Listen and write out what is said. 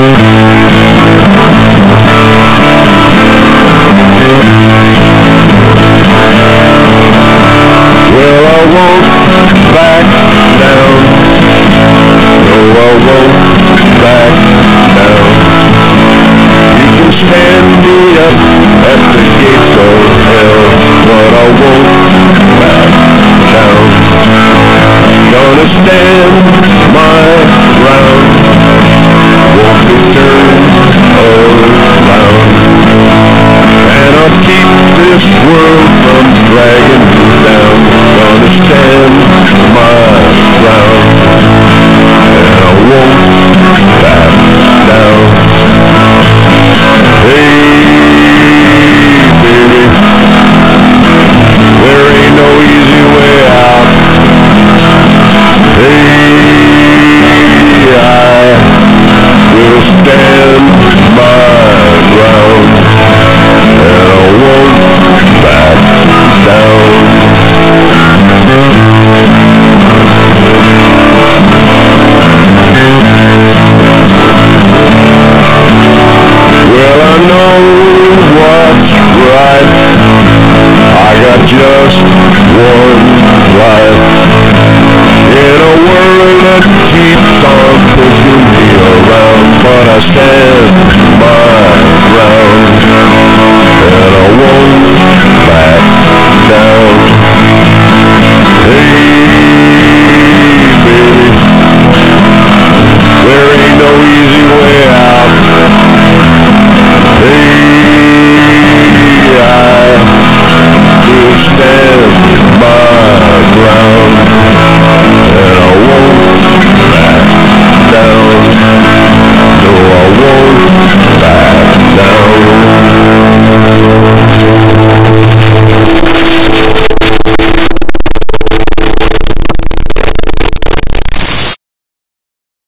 Well, I won't back down. No, I won't back down. You can stand me up at the gates of hell, but I won't back down. Gonna stand my ground, won't be turned around. And I'll keep this world from dragging me down. Gonna stand my ground, and I won't back down. Hey, baby, there ain't no easy way out. Hey, I will stand my ground, and I won't back down. Well, I know what's right. I got just one life in a world that keeps on pushing me around, but I stand